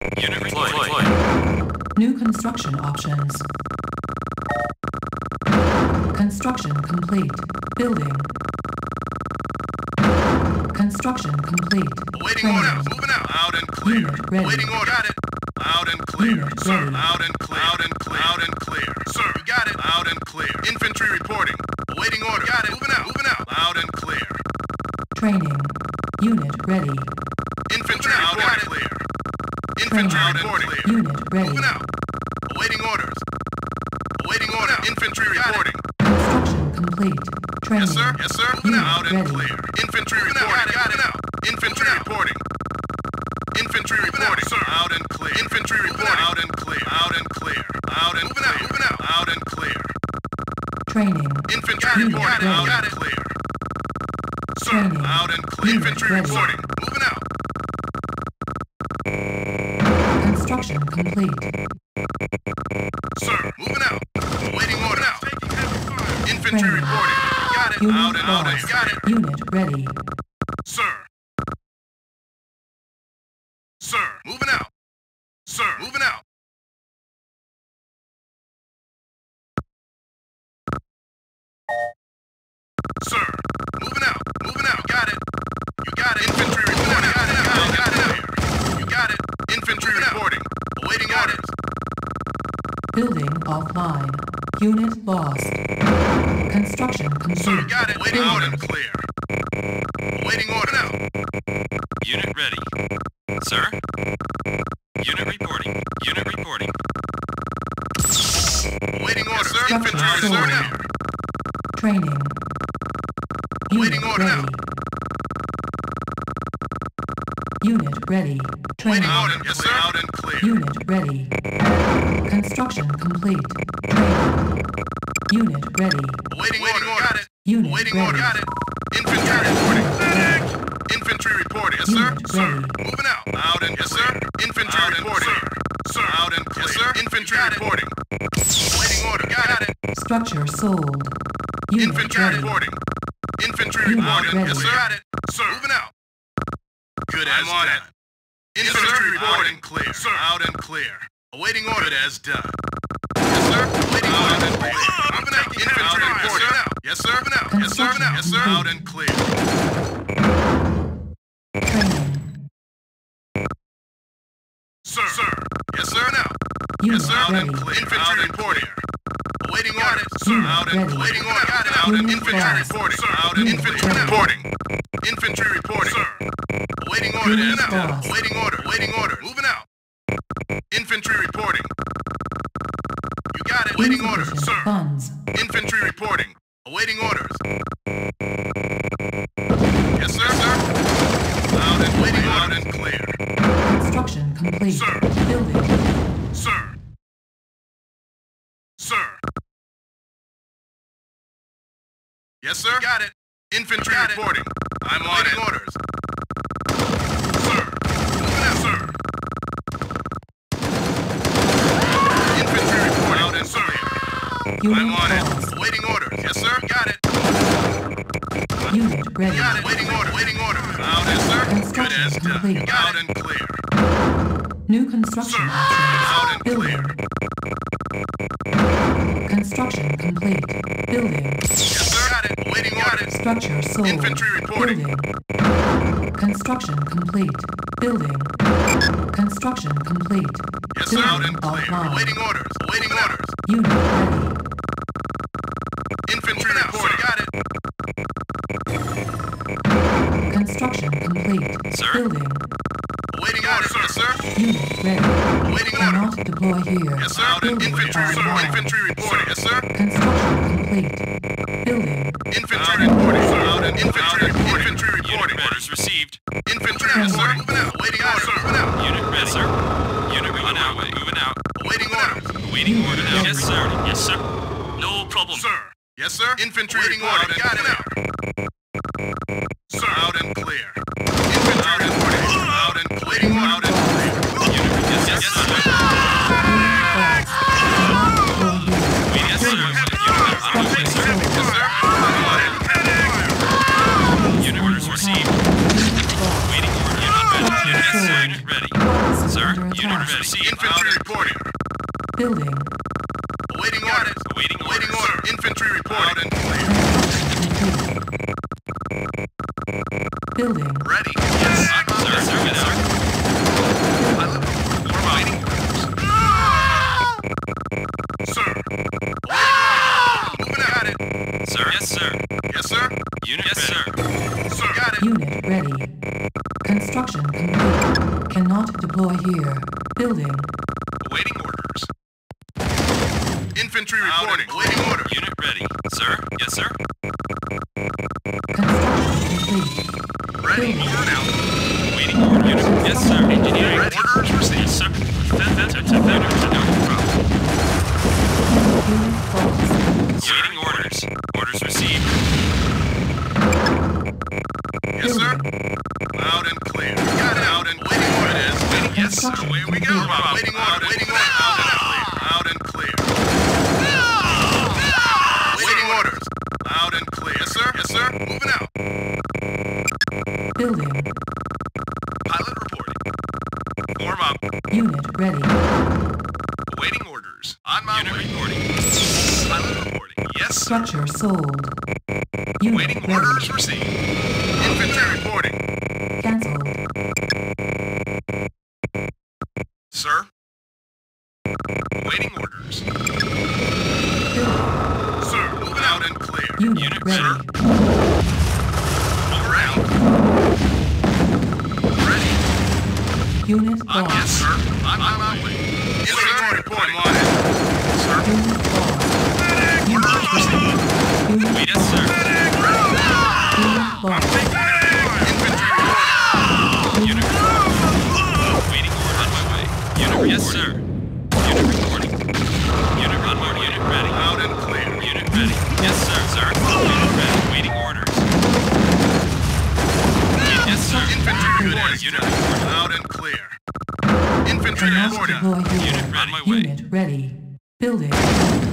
Unit deployed. New construction options. Construction complete. Building. Construction complete. Awaiting orders. Moving out. Loud and clear. Unit ready. Awaiting orders. Got it. Loud and clear. Unit Sir. ready. Loud and clear. Loud and clear. Loud and clear. Sir. You got it. Loud and clear. Infantry reporting. Awaiting orders. Got it. Moving out. Moving out. Loud and clear. Training. Unit ready. Infantry reporting. Clear. Infantry reporting. Clear. Unit ready. Moving out. Awaiting orders. Awaiting order. Infantry reporting. Construction complete. Training. Yes, sir. Yes, sir. Moving Unit out. Loud and ready. clear. Infantry reporting. Got it. Out. Infantry reporting. Infantry reporting. Sir. Loud and clear. Infantry reporting. Loud and clear. Loud and clear. Loud and clear. Moving out. Loud and clear. Training. Infantry Unit reporting. ready. Loud and clear. Sir. Training. Loud and clear. Unit Infantry ready. reporting. Moving out. Construction complete. Sir. Moving out. Waiting order. Out. Infantry Training. reporting. Got it. Unit Loud and loud. lost. Got it. Unit ready. Sir. Sir. Moving out. Sir. Moving out. Sir. Moving out. Moving out. Got it. You got it. Infantry reporting. Got it. Got it. You got it. Infantry reporting. Awaiting orders. Building offline. Unit lost. Construction complete. Sir. Got it. Waiting out and clear. Awaiting order now. Unit ready. Sir? Unit reporting. Unit reporting. Awaiting order. Sir. Structure Infantry sold. reporting now. Training. Unit Awaiting order ready. now. Unit ready. Training. Loud and yes, sir. Loud and clear. Unit ready. Construction complete. Training. Unit ready. Awaiting order. Got it. Unit Waiting ready. order. Got it. Infantry reporting. Infantry reporting. Yes, sir. Unit Sir. ready. Moving out. Loud and yes, sir. Infantry reporting. Sir. Loud and clear. Yes, sir. Infantry reporting. Waiting order. Got it. Structure sold. Unit Infantry ready. reporting. Infantry Unit reporting. ready. Yes, sir. Got it. Sir. Moving out. Good as done. Infantry reporting. Clear. Sir. Loud and clear. Awaiting order. Good as done. Yes, sir. Awaiting order. Moving out. Infantry reporting. Yes, sir. Moving out. Yes, sir. Moving out. Yes, sir. Loud and clear. Training. Sir. Sir. Yes, sir. Now. Unit Yes, sir. Loud and ready. clear. Infantry reporting. Awaiting order. Sir. Unit Loud and ready. waiting order. Got it. Loud and Unit infantry lost. reporting. Sir. Loud and Unit infantry ready. reporting. Infantry reporting. Sir. Awaiting order. Unit Yes, sir. lost. Waiting order. Waiting order. Moving out. Infantry reporting. You got it. Waiting orders, Insufficient sir. funds. Infantry reporting. Awaiting orders. Yes, sir. Sir. Loud and waiting. Loud and clear. Construction complete. Sir. Building. Sir. Sir. Yes, sir. Got it. Infantry reporting. I'm on it. Orders. Sir. Moving out, sir. Infantry reporting. Loud and clear. Unit I'm on lost. it. Waiting orders. Yes, sir. Got it. Unit ready. Got it. Waiting order. Waiting order. Loud and sir. Good as Construction done. complete. Loud and clear. New construction Sir. options. Loud and Building. Construction complete. Building. Yes, sir. Got it. Waiting order. Structure sold. Infantry reporting. Building. Construction complete. Building. Construction complete. Yes, sir. Loud and Building clear. offline. Waiting orders. Waiting orders. Unit ready. Infantry reporting. Got it. Construction complete. Sir? Building. Waiting orders. Yes, sir. Unit ready. Waiting order. Cannot deploy here. Yes, sir. Building Infantry, sir. offline. Infantry reporting. Yes, sir. Construction complete. Building. Infantry reporting. Sir. Loud and infantry reporting. Infantry Unit reporting. orders received. Infantry, yes, sir. Moving out. Waiting order. Moving out. Unit ready. Yes, sir. Unit moving out. Moving out. Waiting orders. Waiting order now. Yes, sir. Yes, sir. No problem. Sir. Yes, sir. Infantry waiting order. Got it out. Sir. Loud and clear. Infantry reporting. Loud and clear. Waiting order. Loud and clear. Unit, yes, yes, sir. Unit lost. Cannot deploy here. Wait, yes, sir. Unit, Structure sir. sold. Yes, sir. Unit orders received. Waiting order. Unit ready. Yes, sir. Unit ready. Sir, unit Infantry reporting. Waiting order. Unit ready. Sir? Yes, sir? Construction complete. Ready. Building. Over and out. Waiting order. Unit. Yes, sir. Engineering. Ready. Orders received. Yes, sir. Unit lost. Waiting orders. Orders received. Yes, sir. Loud and clear. Got it. Out and waiting order is. Waiting. Yes, sir. Away we go. Waiting order. Waiting order. Loud and clear. Waiting orders. Loud and clear. Yes, sir. Yes, sir. Moving out. Building. Pilot reporting. Form up. Unit ready. Awaiting orders. On my Unit way. reporting. Pilot reporting. Yes, sir. Structure sold. Unit Waiting ready. orders received. Infantry reporting. Cancelled. Sir. Waiting orders. Building. Sir. Moving out and clear. Unit Unit ready. sir. Over out. Ready. Unit Yes, lost. sir. On my way. Infantry reporting. On it. Sir. Unit lost. Unit Orders received. Unit Wait, yes, sir. Unit lost. Infantry reporting. Unit waiting order on my way. Unit yes, sir. Unit reporting. Unit on my way. Unit ready. Loud and clear. Unit ready. Yes, sir. Sir. Unit ready. Waiting orders. Yes, sir. Infantry reporting. Unit reporting. Loud and clear. Infantry Cannot reporting. deploy here. Unit on my way. Unit ready. Building.